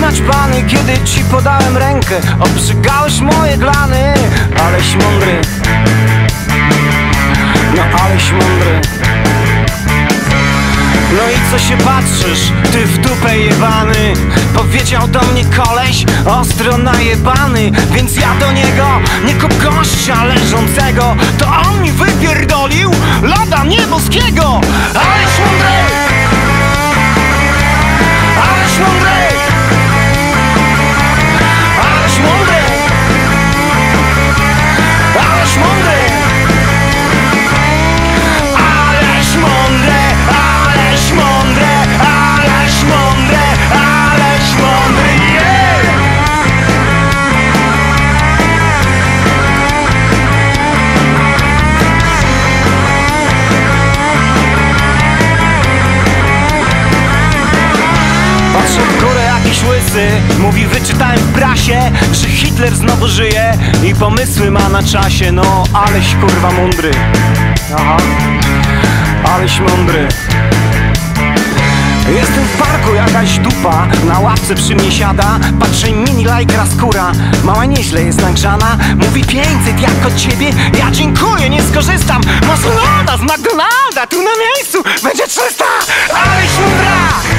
naćpany, kiedy ci podałem rękę. Obrzygałeś moje glany. Aleś mądry, no aleś mądry. No i co się patrzysz, ty w dupę jebany? Powiedział do mnie koleś, ostro najebany. Więc ja do niego, nie kup gościa leżącego. To on mi wypierdolił loda nieboskiego. Aleś mądry, aleś mądry, aleś mądry, aleś mądry, aleś mądry, aleś mądry, aleś mądry, aleś mądry, yeah! Patrzę w górę, jakiś łysy mówi, wyczytałem w prasie, że Hitler znowu żyje i pomysły ma na czasie. No aleś kurwa mądry. Aha, aleś mądry. Jestem w parku, jakaś dupa na ławce przy mnie siada. Patrzę, mini lajkra skóra, mała nieźle jest nagrzana. Mówi 500 jak od ciebie, ja dziękuję, nie skorzystam. Masz loda z McDonalda, tu na miejscu będzie 300. Aleś mądra,